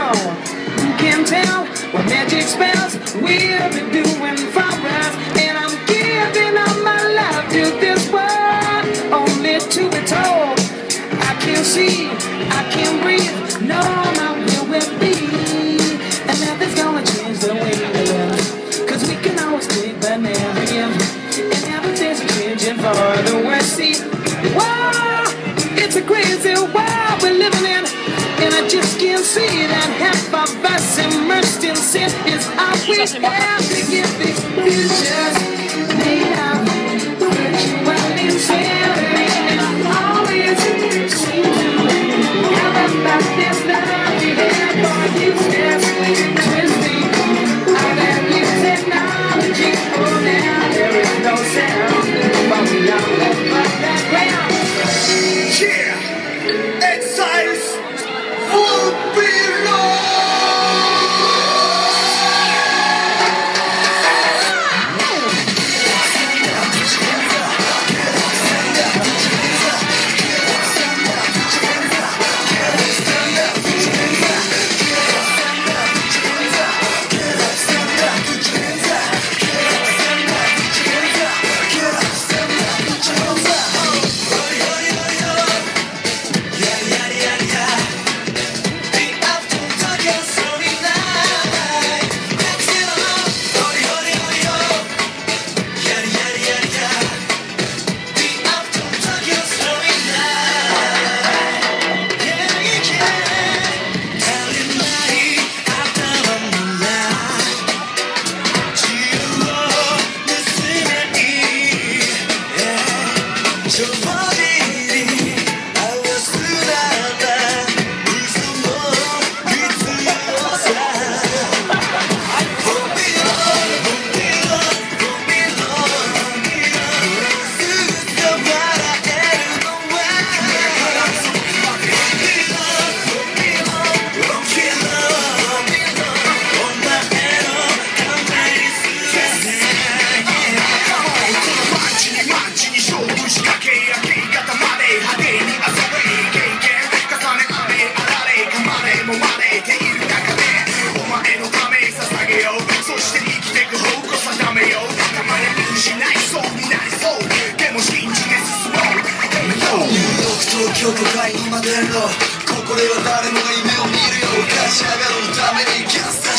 all. Who can tell what magic spells we'll be doing for us? And I'm giving all my love to this world, only to be told I can't see, I can't breathe, no, my will be. And nothing's gonna change the way we live, 'cause we can always take but never give. And everything's changing for the worse. See, wow, it's a crazy world we're living in, and I just can't see that half of us immersed in sin is all we have to give these futures made of virtual insanity. And always seem to have about this love we have for useless, twisting all that new technology. Oh, now there is no sound, but we all live but that ground. Yeah, exiles will be lost. 東京都会にまでろここでは誰もが夢を見るよ立ち上がるためにキャンサー